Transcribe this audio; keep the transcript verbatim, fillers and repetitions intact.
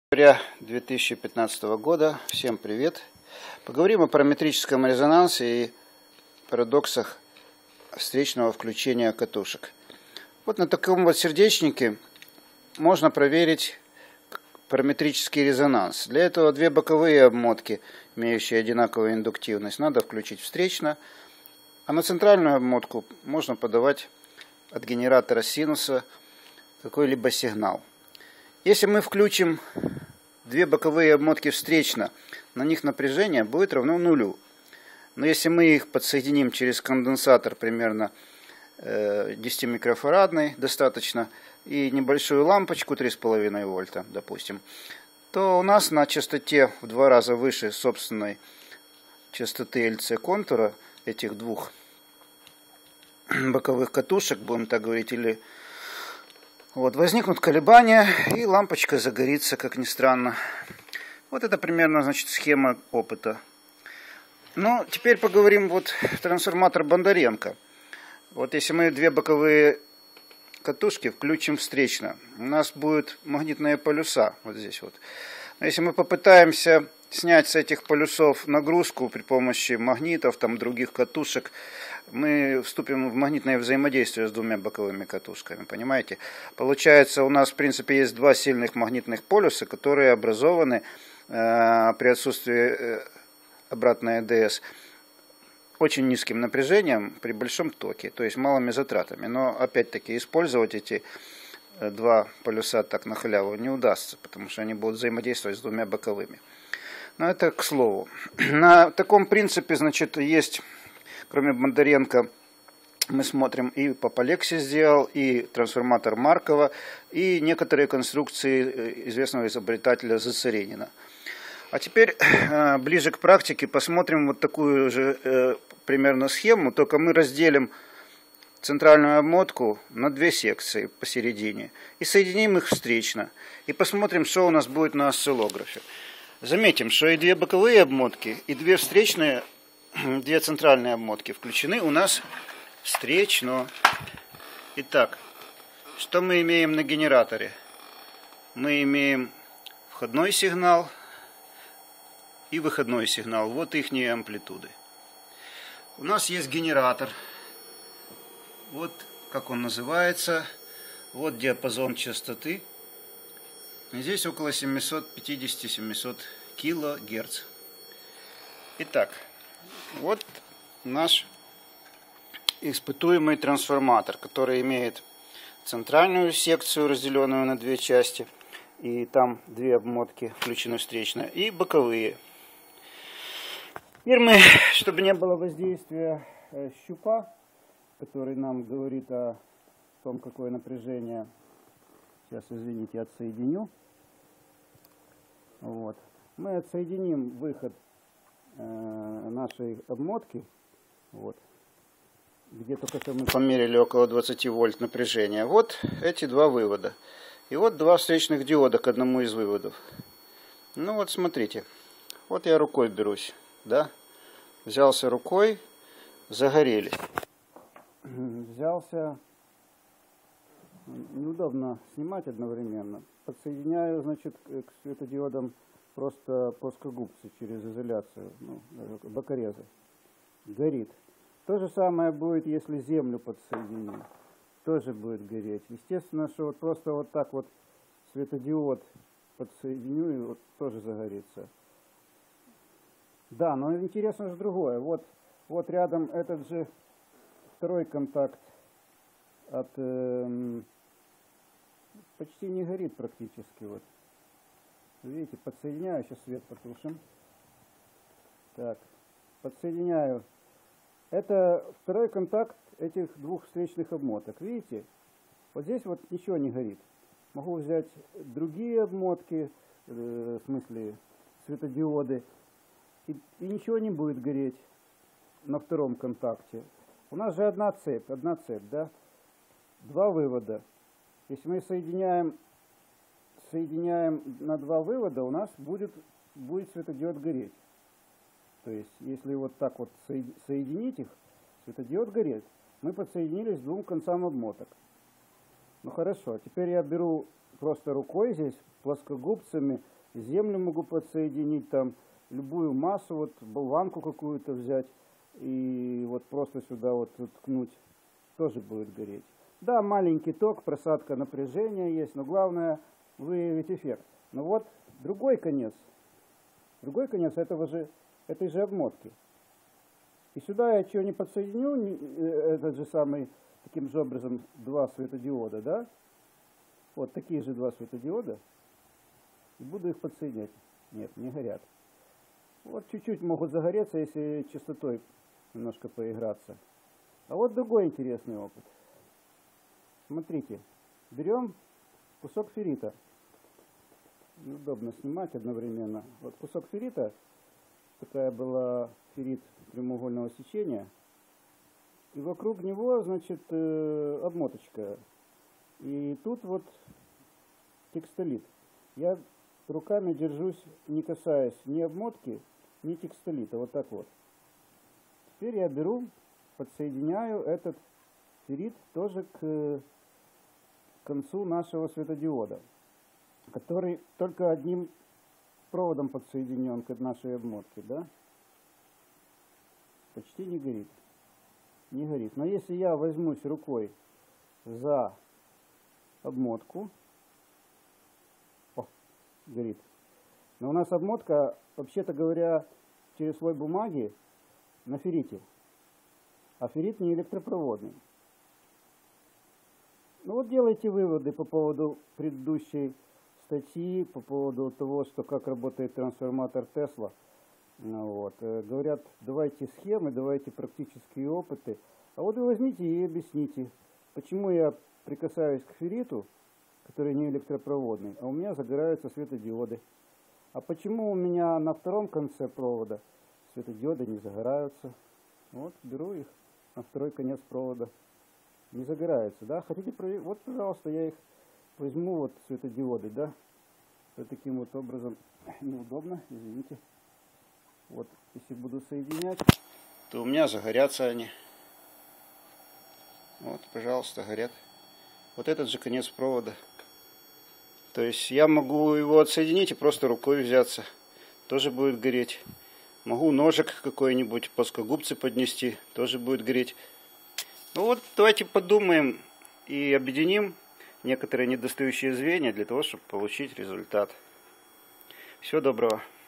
Января две тысячи пятнадцатого года. Всем привет! Поговорим о параметрическом резонансе и парадоксах встречного включения катушек. Вот на таком вот сердечнике можно проверить параметрический резонанс. Для этого две боковые обмотки, имеющие одинаковую индуктивность, надо включить встречно, а на центральную обмотку можно подавать от генератора синуса какой-либо сигнал. Если мы включим две боковые обмотки встречно, на них напряжение будет равно нулю. Но если мы их подсоединим через конденсатор примерно десять микрофарадный достаточно и небольшую лампочку три с половиной вольта, допустим, то у нас на частоте в два раза выше собственной частоты эл си контура этих двух боковых катушек, будем так говорить, или вот, возникнут колебания, и лампочка загорится, как ни странно. Вот это примерно, значит, схема опыта. Ну, теперь поговорим вот трансформатор Бондаренко. Вот если мы две боковые катушки включим встречно, у нас будут магнитные полюса вот здесь вот. Но если мы попытаемся снять с этих полюсов нагрузку при помощи магнитов, там других катушек, мы вступим в магнитное взаимодействие с двумя боковыми катушками, понимаете? Получается, у нас в принципе есть два сильных магнитных полюса, которые образованы э, при отсутствии э, обратной эй дэ эс очень низким напряжением при большом токе, то есть малыми затратами. Но опять-таки использовать эти два полюса так на халяву не удастся, потому что они будут взаимодействовать с двумя боковыми. Но это к слову. На таком принципе, значит, есть, кроме Бондаренко, мы смотрим и Пополекси сделал, и трансформатор Маркова, и некоторые конструкции известного изобретателя Засоренина. А теперь ближе к практике посмотрим вот такую же примерно схему, только мы разделим центральную обмотку на две секции посередине и соединим их встречно. И посмотрим, что у нас будет на осциллографе. Заметим, что и две боковые обмотки, и две встречные, две центральные обмотки включены у нас встречно. Итак, что мы имеем на генераторе? Мы имеем входной сигнал и выходной сигнал. Вот их амплитуды. У нас есть генератор. Вот как он называется. Вот диапазон частоты. Здесь около семьсот пятьдесят — семьсот килогерц. Итак, вот наш испытуемый трансформатор, который имеет центральную секцию, разделенную на две части, и там две обмотки включены встречно, и боковые. Теперь мы, чтобы не было воздействия щупа, который нам говорит о том, какое напряжение, сейчас, извините, отсоединю. Вот. Мы отсоединим выход э, нашей обмотки, вот, где только что мы померили около двадцати вольт напряжения. Вот эти два вывода. И вот два встречных диода к одному из выводов. Ну вот смотрите, вот я рукой берусь, да, взялся рукой, загорелись. Взялся, неудобно снимать одновременно. Подсоединяю, значит, к светодиодам просто плоскогубцы через изоляцию, ну, бокорезы. Горит. То же самое будет, если землю подсоединю. Тоже будет гореть. Естественно, что вот просто вот так вот светодиод подсоединю, и вот тоже загорится. Да, но интересно же другое. Вот, вот рядом этот же второй контакт от э, почти не горит практически. Вот. Видите, подсоединяю, сейчас свет потушим. Так, подсоединяю. Это второй контакт этих двух встречных обмоток. Видите, вот здесь вот ничего не горит. Могу взять другие обмотки, э, в смысле светодиоды, и, и ничего не будет гореть на втором контакте. У нас же одна цепь, одна цепь, да? Два вывода. Если мы соединяем, соединяем на два вывода, у нас будет, будет светодиод гореть. То есть, если вот так вот соединить их, светодиод горит. Мы подсоединились к двум концам обмоток. Ну хорошо, теперь я беру просто рукой здесь, плоскогубцами, землю могу подсоединить, там любую массу, вот болванку какую-то взять и вот просто сюда вот ткнуть, тоже будет гореть. Да, маленький ток, просадка напряжения есть, но главное выявить эффект. Но вот другой конец, другой конец этого же, этой же обмотки. И сюда я что не подсоединю, этот же самый, таким же образом, два светодиода, да? Вот такие же два светодиода. И буду их подсоединять. Нет, не горят. Вот чуть-чуть могут загореться, если частотой немножко поиграться. А вот другой интересный опыт. Смотрите, берем кусок феррита. Неудобно снимать одновременно. Вот кусок феррита, такая была феррит прямоугольного сечения. И вокруг него, значит, э, обмоточка. И тут вот текстолит. Я руками держусь, не касаясь ни обмотки, ни текстолита. Вот так вот. Теперь я беру, подсоединяю этот феррит тоже к концу нашего светодиода, который только одним проводом подсоединен к нашей обмотке, да? Почти не горит. Не горит. Но если я возьмусь рукой за обмотку, о, горит. Но у нас обмотка, вообще-то говоря, через слой бумаги на феррите. А феррит не электропроводный. Ну вот делайте выводы по поводу предыдущей статьи, по поводу того, что как работает трансформатор Тесла. Ну, вот. Говорят, давайте схемы, давайте практические опыты. А вот вы возьмите и объясните, почему я прикасаюсь к ферриту, который не электропроводный, а у меня загораются светодиоды. А почему у меня на втором конце провода светодиоды не загораются? Вот, беру их на второй конец провода. Не загораются, да? Хотите проверить? Вот, пожалуйста, я их возьму, вот светодиоды, да? Вот таким вот образом. Неудобно, извините. Вот, если буду соединять, то у меня загорятся они. Вот, пожалуйста, горят. Вот этот же конец провода. То есть я могу его отсоединить и просто рукой взяться. Тоже будет гореть. Могу ножик какой-нибудь, плоскогубцы поднести. Тоже будет гореть. Ну вот, давайте подумаем и объединим некоторые недостающие звенья для того, чтобы получить результат. Всего доброго.